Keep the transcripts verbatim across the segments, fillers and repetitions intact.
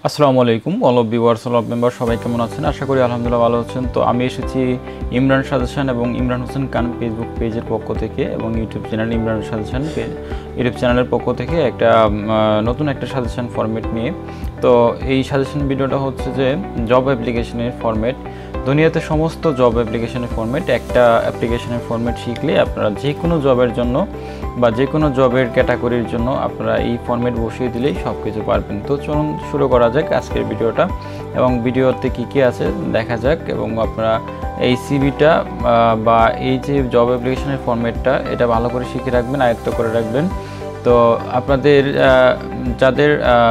আসসালামু আলাইকুম all of viewers all of member সবাই কেমন আছেন? আশা করি আলহামদুলিল্লাহ ভালো আছেন। তো আমি এসেছি ইমরান সাজেশন এবং ইমরান হোসেন খান ফেসবুক পেজের পক্ষ থেকে এবং YouTube channel Imran suggestion page YouTube চ্যানেলের পক্ষ থেকে একটা নতুন একটা সাজেশন ফরম্যাট নিয়ে। তো এই সাজেশন ভিডিওটা হচ্ছে যে জব অ্যাপ্লিকেশনের ফরম্যাট। দুনিয়াতে সমস্ত জব অ্যাপ্লিকেশনের ফরম্যাট, একটা অ্যাপ্লিকেশনের ফরম্যাট শিখলে আপনারা যে কোনো জবের জন্য বা যে কোনো জবের ক্যাটাগরির জন্য আপনারা এই ফরম্যাট বসিয়ে দিলেই সব কিছু পারবেন। তো চলুন শুরু করা যাক আজকের ভিডিওটা এবং ভিডিওতে কী কী আছে দেখা যাক। এবং আপনারা এই সিভিটা বা এই যে জব অ্যাপ্লিকেশনের ফরম্যাটটা এটা ভালো করে শিখে রাখবেন, আয়ত্ত করে রাখবেন। তো আপনাদের যাদের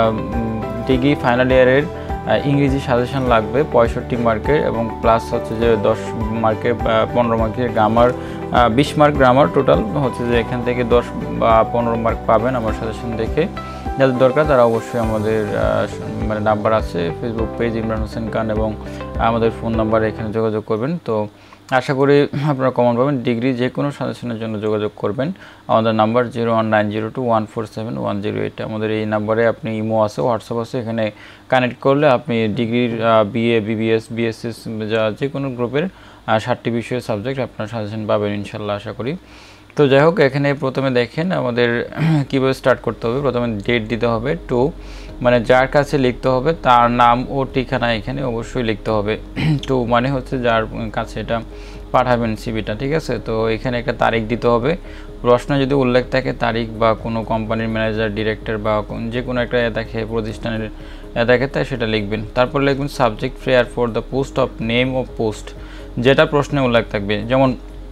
ডিগ্রি ফাইনাল ইয়ারের ইংরেজি সাজেশন লাগবে পঁয়ষট্টি মার্কের এবং প্লাস হচ্ছে যে দশ মার্কের পনেরো মার্কের গ্রামার, বিশ মার্ক গ্রামার, টোটাল হচ্ছে যে এখান থেকে দশ বা পনেরো মার্ক পাবেন আমার সাজেশন দেখে। যাদের দরকার তারা অবশ্যই আমাদের মানে নাম্বার আছে ফেসবুক পেজ ইমরান হোসেন খান এবং আমাদের ফোন নাম্বার এখানে যোগাযোগ করবেন। তো আশা করি আপনারা কমন পাবেন। ডিগ্রি যে কোনো সাজেশনের জন্য যোগাযোগ করবেন। আমাদের number zero one nine zero two one four seven one zero eight. আমাদের এই নাম্বারে আপনি ইমো আছে, হোয়াটসঅ্যাপ আছে, এখানে কানেক্ট করলে আপনি ডিগ্রির বিএ বিবিএস বিএসএস যা যে কোনো গ্রুপের ষাটটি বিষয়ের সাবজেক্ট আপনার সাজেশন পাবেন ইনশাল্লাহ আশা করি। তো যাই হোক, এখানে প্রথমে দেখেন আমাদের কীভাবে স্টার্ট করতে হবে। প্রথমে ডেট দিতে হবে, টু মানে যার কাছে লিখতে হবে তার নাম ও ঠিকানা এখানে অবশ্যই লিখতে হবে। টু মানে হচ্ছে যার কাছে এটা পাঠাবেন সিভিটা, ঠিক আছে। তো এখানে একটা তারিখ দিতে হবে। প্রশ্নে যদি উল্লেখ থাকে তারিখ বা কোনো কোম্পানির ম্যানেজার, ডিরেক্টর বা যে কোনো একটা থাকে প্রতিষ্ঠানের থাকে তাই সেটা লিখবেন। তারপর লিখবেন subject prayer for the post of name of post, যেটা প্রশ্নে উল্লেখ থাকবে। যেমন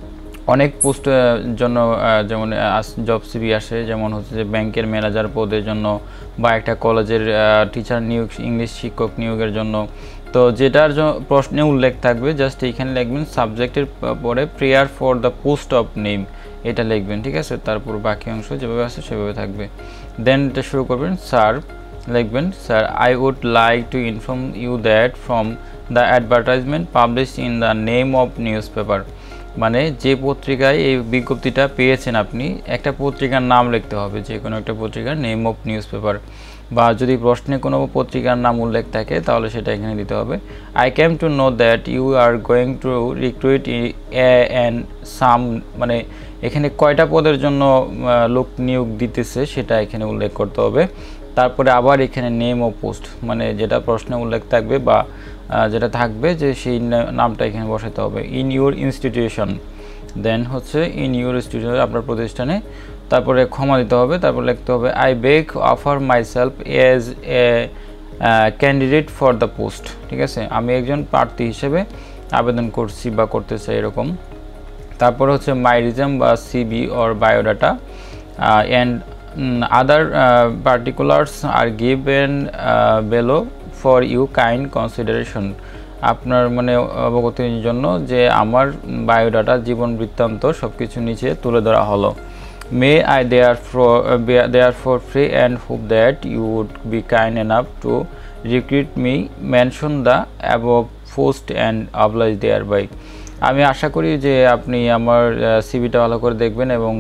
অনেক পোস্টের জন্য যেমন জব সিভি আসে, যেমন হচ্ছে যে ব্যাংকের ম্যানেজার পদের জন্য বা একটা কলেজের টিচার নিয়োগ, ইংলিশ শিক্ষক নিয়োগের জন্য। তো যেটার প্রশ্নে উল্লেখ থাকবে জাস্ট এইখানে লিখবেন সাবজেক্টের পরে prayer for the post of name এটা লিখবেন, ঠিক আছে। তারপর বাকি অংশ যেভাবে আছে সেভাবে থাকবে। দেন এটা শুরু করবেন। স্যার লিখবেন, sir I would like to inform you that from the advertisement published in the name of newspaper, মানে যে পত্রিকায় এই বিজ্ঞপ্তিটা পেয়েছেন আপনি একটা পত্রিকার নাম লিখতে হবে, যে কোনো একটা পত্রিকার নেম অফ নিউজ পেপার। বা যদি প্রশ্নে কোনো পত্রিকার নাম উল্লেখ থাকে তাহলে সেটা এখানে দিতে হবে। I came to know that you are going to recruit a and some, মানে এখানে কয়টা পদের জন্য লোক নিয়োগ দিতেছে সেটা এখানে উল্লেখ করতে হবে। তারপরে আবার এখানে নেম অফ পোস্ট, মানে যেটা প্রশ্নে উল্লেখ থাকবে বা যেটা থাকবে যে সেই নামটা এখানে বসাতে হবে। ইন ইউর ইনস্টিটিউশন, দেন হচ্ছে ইন ইউর ইনস্টিটিউশন আপনার প্রতিষ্ঠানে। তারপরে ক্ষমা দিতে হবে। তারপর লিখতে হবে I beg offer myself as a candidate for the post, ঠিক আছে, আমি একজন প্রার্থী হিসেবে আবেদন করছি বা করতে চাই এরকম। তারপর হচ্ছে মাই রিজম বা CV or biodata and other particulars are given below for you kind consideration, আপনার মানে অবগতির জন্য যে আমার বায়োডাটা, জীবন বৃত্তান্ত সব কিছু নিচে তুলে ধরা হলো। May I therefore therefore free and hope that you would be kind enough to recruit me, mention the above post and oblige thereby, আমি আশা করি যে আপনি আমার সিভিটা ভালো করে দেখবেন এবং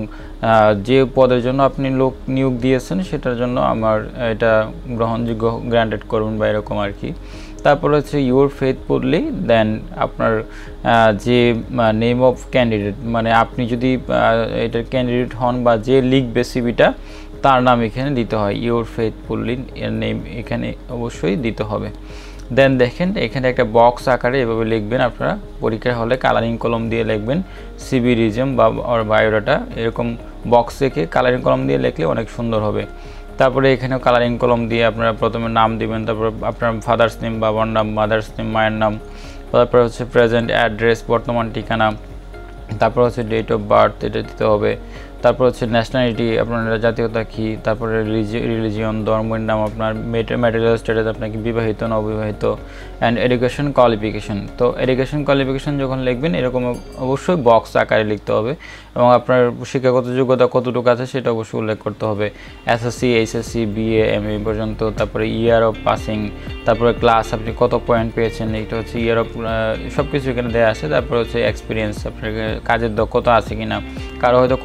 যে পদের জন্য আপনি লোক নিয়োগ দিয়েছেন সেটার জন্য আমার এটা গ্রহণযোগ্য গ্রান্টেড করবেন বা এরকম আর কি। তারপর হচ্ছে ইউর ফেথফুলি, দেন আপনার যে নেম অফ ক্যান্ডিডেট, মানে আপনি যদি এটার ক্যান্ডিডেট হন বা যে লিখবে সিভিটা তার নাম এখানে দিতে হয়। ইউর ফেথফুলি এর নেম এখানে অবশ্যই দিতে হবে। দেন দেখেন এখানে একটা বক্স আকারে এভাবে লিখবেন। আপনারা পরীক্ষার হলে কালারিং কলম দিয়ে লিখবেন সিবি, রিজম বা ওর বায়োডাটা, এরকম বক্স রেখে কালারিং কলম দিয়ে লিখলে অনেক সুন্দর হবে। তারপরে এখানেও কালারিং কলম দিয়ে আপনারা প্রথমে নাম দিবেন, তারপর আপনার ফাদার্স নেম, বাবার নাম, মাদার্স নেম, মায়ের নাম, তারপর হচ্ছে প্রেজেন্ট অ্যাড্রেস, বর্তমান ঠিকানা, তারপর হচ্ছে ডেট অফ বার্থ এটা দিতে হবে। তারপর হচ্ছে ন্যাশনালিটি, আপনার জাতীয়তা কী, তারপরে রিলিজিয়ন, ধর্মের নাম, আপনার ম্যাটেরিয়াল স্ট্যাটাস, আপনাকে বিবাহিত না অবিবাহিত, অ্যান্ড এডুকেশন কোয়ালিফিকেশন। তো এডুকেশন কোয়ালিফিকেশন যখন লিখবেন এরকম অবশ্যই বক্স আকারে লিখতে হবে এবং আপনার শিক্ষাগত যোগ্যতা কতটুকু আছে সেটা অবশ্যই উল্লেখ করতে হবে। এসএসসি, এইচএসসি, বিএ, এমএ পর্যন্ত, তারপরে ইয়ার অফ পাসিং, তারপরে ক্লাস আপনি কত পয়েন্ট পেয়েছেন, এটা হচ্ছে ইয়ার অফ, সব কিছু এখানে দেওয়া আছে। তারপর হচ্ছে এক্সপিরিয়েন্স, আপনার কাজের দক্ষতা আছে কিনা, কারো হয়তো কম্পিউটার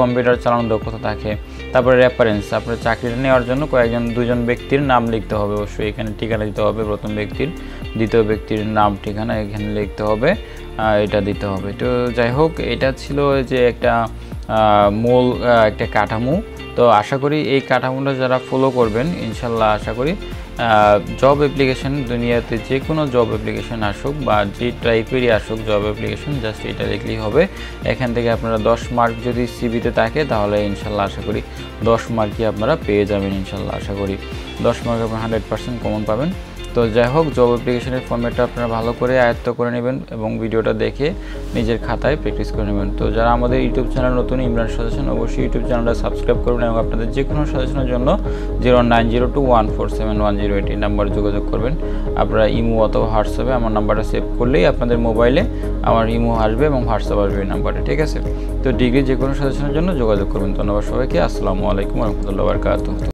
চালানো দক্ষতা থাকে। তারপরে রেফারেন্স, আপনার চাকরিটা নেওয়ার জন্য কয়েকজন দুজন ব্যক্তির নাম লিখতে হবে, অবশ্যই এখানে ঠিকানা দিতে হবে, প্রথম ব্যক্তির, দ্বিতীয় ব্যক্তির নাম ঠিকানা এখানে লিখতে হবে, এটা দিতে হবে। তো যাই হোক, এটা ছিল যে একটা মূল একটা কাঠামো। তো আশা করি এই কাঠামোটা যারা ফলো করবেন ইনশাল্লাহ আশা করি জব অ্যাপ্লিকেশন দুনিয়াতে যে কোনো জব অ্যাপ্লিকেশন আসুক বা যে টাইপেরই আসুক জব অ্যাপ্লিকেশন, জাস্ট এটা লিখলেই হবে। এখান থেকে আপনারা দশ মার্ক যদি সিভিতে থাকে তাহলে ইনশাল্লাহ আশা করি দশ মার্কই আপনারা পেয়ে যাবেন। ইনশাল্লাহ আশা করি দশ মার্ক আপনারা হান্ড্রেড পার্সেন্ট কমন পাবেন। তো যাই হোক, জব অ্যাপ্লিকেশনের ফর্মেটটা আপনারা ভালো করে আয়ত্ত করে নেবেন এবং ভিডিওটা দেখে নিজের খাতায় প্র্যাকটিস করে নেবেন। তো যারা আমাদের ইউটিউব চ্যানেল নতুন ইমরান সাজেশন, অবশ্যই ইউটিউব চ্যানেলটা সাবস্ক্রাইব করবেন এবং আপনাদের যে কোনো সাজেশনের জন্য zero nine zero two one four seven one zero eight এই নাম্বারে যোগাযোগ করবেন। আপনারা ইমো অথবা হোয়াটসঅ্যাপে আমার নাম্বারটা সেভ করলেই আপনাদের মোবাইলে আমার ইমো আসবে এবং হোয়াটসঅ্যাপ আসবে এই নাম্বারে, ঠিক আছে? তো ডিগ্রি যে কোনো সাজেশনের জন্য যোগাযোগ করবেন। ধন্যবাদ সবাইকে। আসসালামু আলাইকুম ওয়া রাহমাতুল্লাহি ওয়া বারাকাতুহু।